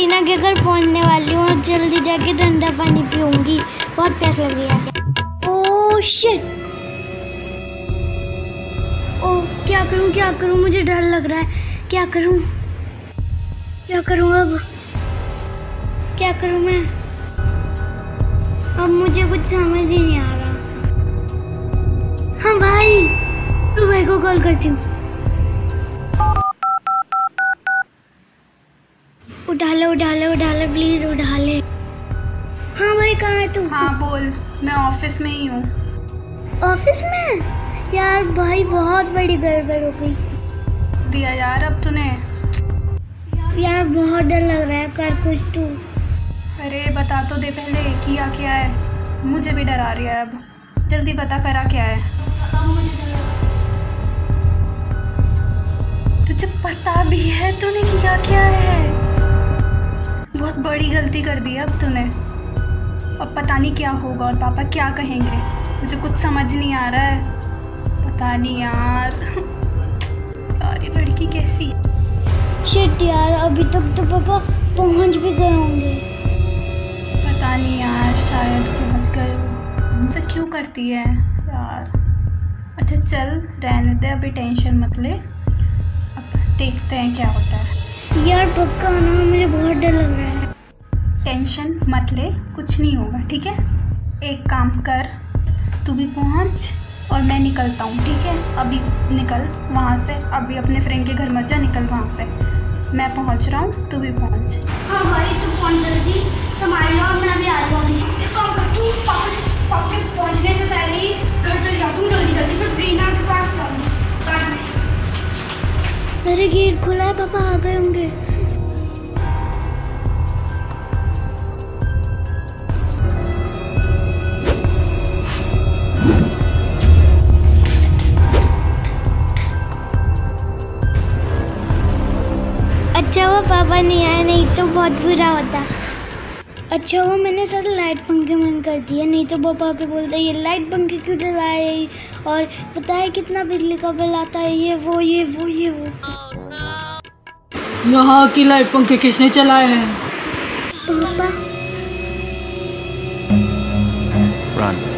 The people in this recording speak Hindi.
रीना के घर पहुंचने वाली हूँ और जल्दी जाके ठंडा पानी पीऊंगी, बहुत प्यास लग रही है। ओह शिट, ओह क्या करूँ, मुझे डर लग रहा है। क्या करूँ अब, क्या करूँ मैं? अब मुझे कुछ समझ ही नहीं आ रहा। हाँ भाई, तो भाई को कॉल करती हूँ। उठा ले प्लीज, उठा ले। हाँ भाई, कहाँ है तू? हाँ बोल, मैं ऑफिस में ही हूँ। ऑफिस में? यार भाई बहुत बड़ी गड़बड़ हो गई। दिया यार अब तूने। यार बहुत डर लग रहा है, कर कुछ तू। अरे बता तो दे पहले, किया क्या है? मुझे भी डरा रही है अब, जल्दी बता करा क्या है। तुझे पता भी है तूने किया क्या है? बहुत बड़ी गलती कर दी अब तूने। अब पता नहीं क्या होगा और पापा क्या कहेंगे, मुझे कुछ समझ नहीं आ रहा है। पता नहीं यार ये लड़की कैसी है। शिट यार, अभी तक तो पापा पहुंच भी गए होंगे। पता नहीं यार, शायद पहुंच गए हो। मुझसे क्यों करती है यार। अच्छा चल रहने दे, अभी टेंशन मत ले, अब देखते हैं क्या होता है। यार पक्का ना, मुझे बहुत डर लग रहा है। टेंशन मत ले, कुछ नहीं होगा ठीक है। एक काम कर, तू भी पहुंच और मैं निकलता हूँ ठीक है। अभी निकल वहाँ से, अभी अपने फ्रेंड के घर मत जा, निकल वहाँ से। मैं पहुँच रहा हूँ, तू भी पहुँच। हाँ भाई तू पहुँच जल्दी, संभाल लो, और मैं भी आ रहा हूँ। एक काम कर, तू पापा के पहुँचने से पहले ही घर चल जा, तू जल्दी से रीना के पास जाऊँ। मेरे गेट खुला है, पापा आ गए होंगे। अच्छा वो पापा नहीं आए, नहीं तो बहुत बुरा होता। अच्छा वो मैंने सारे लाइट पंखे बंद कर दिए, नहीं तो पापा के बोलते ये लाइट पंखे क्यों चलाए, और पता है कितना बिजली का बिल आता है, ये वो। यहाँ की लाइट पंखे किसने चलाए हैं? पापा। Run.